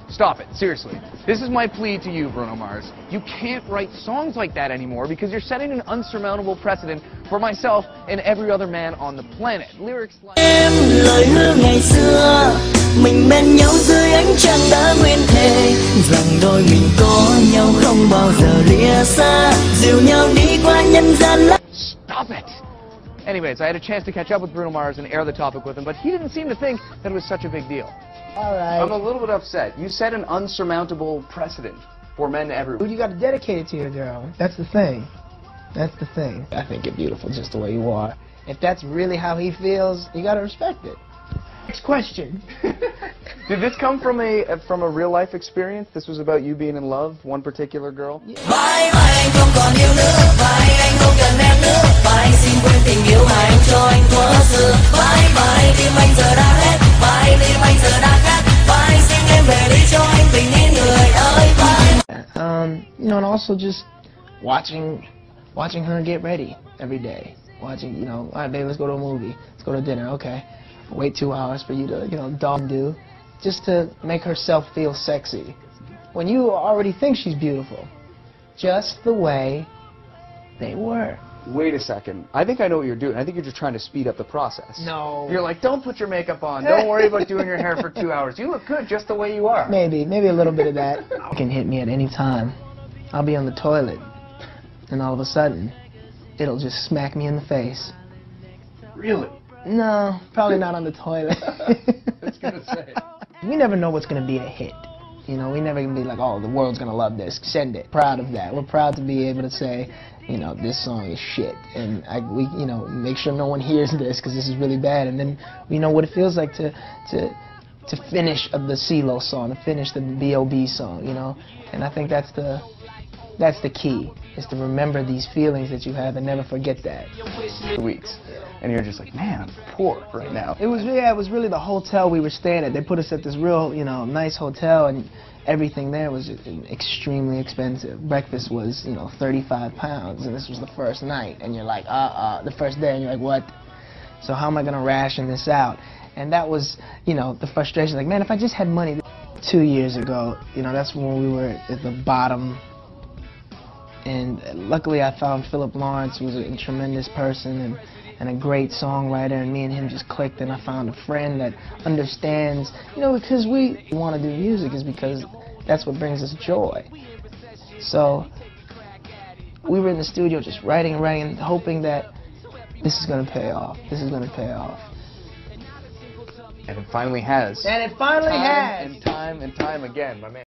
Stop it, seriously. This is my plea to you, Bruno Mars. You can't write songs like that anymore because you're setting an unsurmountable precedent for myself and every other man on the planet. Lyrics like... Em lời hứa ngày xưa, mình bên nhau dưới ánh trăng đã nguyện thề rằng đôi mình có nhau không bao giờ lìa xa, dìu nhau đi qua nhân gian. Stop it! Anyways, I had a chance to catch up with Bruno Mars and air the topic with him, but he didn't seem to think that it was such a big deal. All right. I'm a little bit upset. You set an unsurmountable precedent for men everywhere. You got to dedicate it to your girl. That's the thing. That's the thing. I think you're beautiful just the way you are. If that's really how he feels, you got to respect it. Next question. Did this come from a real life experience? This was about you being in love, one particular girl? Bye bye anh không còn yêu nữa, bye anh không cần em nữa, bye xin quên tình yêu mà anh cho anh thuở xưa, bye bye tim anh giờ đã hết, bye tim anh giờ đã cắt, bye xin em về đi cho anh bình yên người ơi bye. You know, and also just watching her get ready every day. Watching, you know, all right, babe, let's go to a movie, let's go to dinner, okay. Wait 2 hours for you to, you know, do, just to make herself feel sexy. When you already think she's beautiful, just the way they were. Wait a second. I think I know what you're doing. I think you're just trying to speed up the process. No. You're like, don't put your makeup on. Don't worry about doing your hair for 2 hours. You look good just the way you are. Maybe a little bit of that. You can hit me at any time. I'll be on the toilet, and all of a sudden, it'll just smack me in the face. Really? No, probably not on the toilet. I was gonna say. We never know what's gonna be a hit. You know, we never gonna be like, oh, the world's gonna love this. Send it. Proud of that. We're proud to be able to say, you know, this song is shit, and we, you know, make sure no one hears this because this is really bad. And then we know what it feels like to finish the CeeLo song, to finish the B.O.B. song. You know, and I think that's the key, is to remember these feelings that you have and never forget that. Weeks. And you're just like, man, I'm poor right now. It was really the hotel we were staying at. They put us at this real, you know, nice hotel, and everything there was extremely expensive. Breakfast was, you know, 35 pounds, and this was the first night, and you're like, the first day, and you're like, what? So how am I gonna ration this out? And that was, you know, the frustration. Like, man, if I just had money. 2 years ago, you know, that's when we were at the bottom. And luckily I found Philip Lawrence, who was a tremendous person and a great songwriter, and me and him just clicked, and I found a friend that understands, you know, because we want to do music is because that's what brings us joy. So we were in the studio just writing, hoping that this is going to pay off. This is going to pay off. And it finally has. And it finally has. And time again, my man.